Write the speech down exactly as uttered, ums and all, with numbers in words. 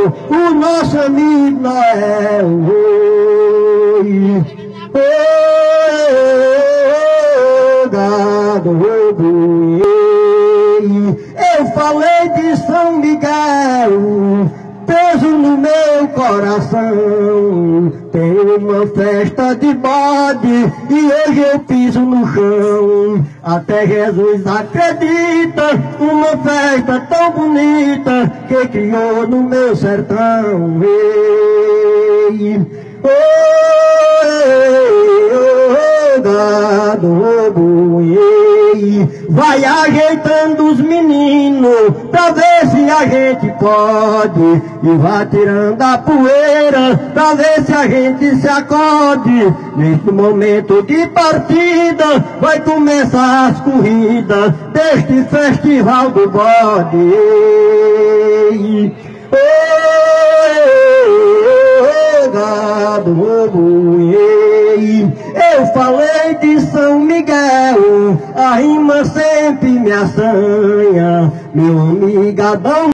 o nosso amigo Noel. Oi, oi, gado, oi. Eu falei de São Miguel, peso no meu coração. Tem uma festa de bode e hoje eu piso no chão. Até Jesus acredita numa festa tão bonita que criou no meu sertão. Ei, oi, gado, boi, vai ajeitando os meninos pra ver se a gente pode, e vai tirando a poeira pra ver se a gente se acode. Neste momento de partida vai começar as corridas deste festival do bode. Ei, ei, gado, boi. Eu falei de São Miguel, a rima sempre me assanha, meu amigadão.